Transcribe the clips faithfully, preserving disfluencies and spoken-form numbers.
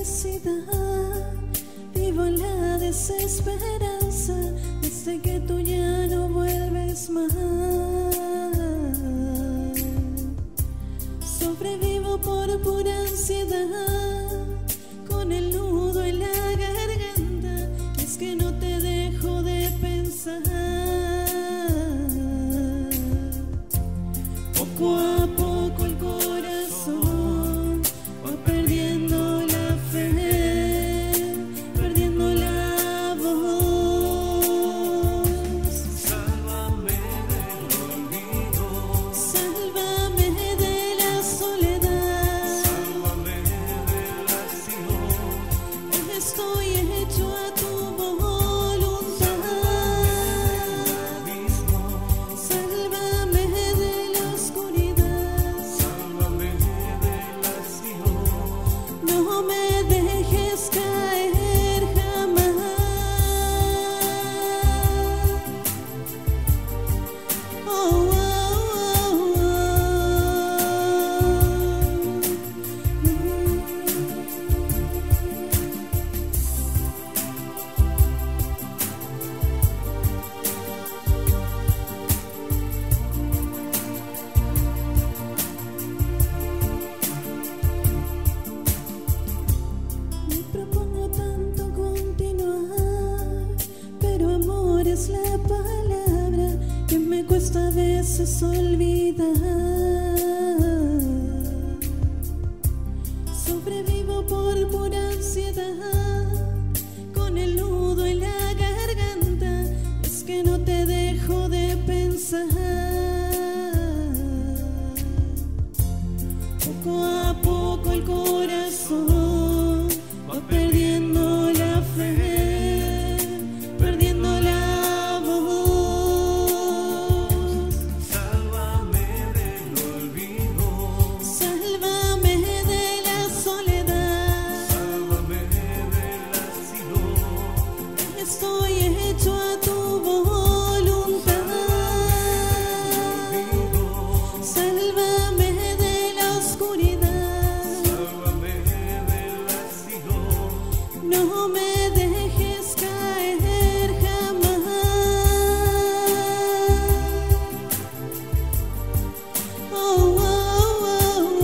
felicidad, vivo en la desesperanza desde que tú ya no vuelves más. Sobrevivo por pura ansiedad, con el nudo en la garganta, es que no te dejo de pensar. Poco a poco el corazón va perdiendo la fe, perdiendo la voz. Sálvame del olvido, Sálvame de la soledad, sálvame del vacío. estoy hecho a tu voluntad. Mismo, Sálvame de la oscuridad, sálvame del vacío. no me dejes caer jamás. Oh, oh, oh, oh. Me propongo tanto continuar, pero amor es la palabra que me cuesta a veces olvidar. Sobrevivo por pura ansiedad, con el nudo en la garganta, es que no te dejo de pensar. Poco a poco el corazón va perdiendo la fe, perdiendo la voz. Sálvame del olvido, Sálvame de la soledad, sálvame del vacío. estoy hecho a tu voluntad. Sálvame de la oscuridad, Sálvame del vacío. no me dejes caer jamás. Oh, oh, oh, oh.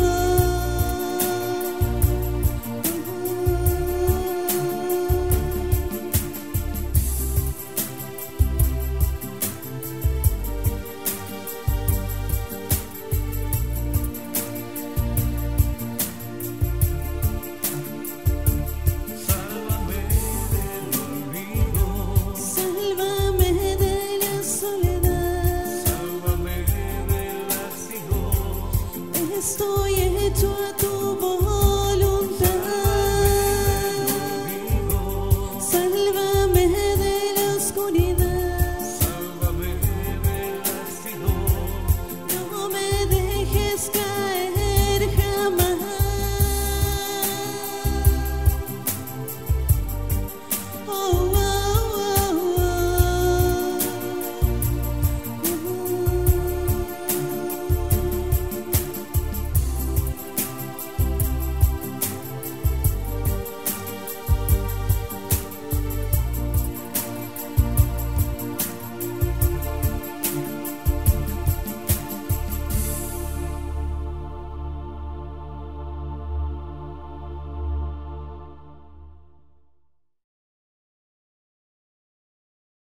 Sálvame del olvido, Sálvame de la soledad, sálvame del vacío. estoy hecho a tu voz.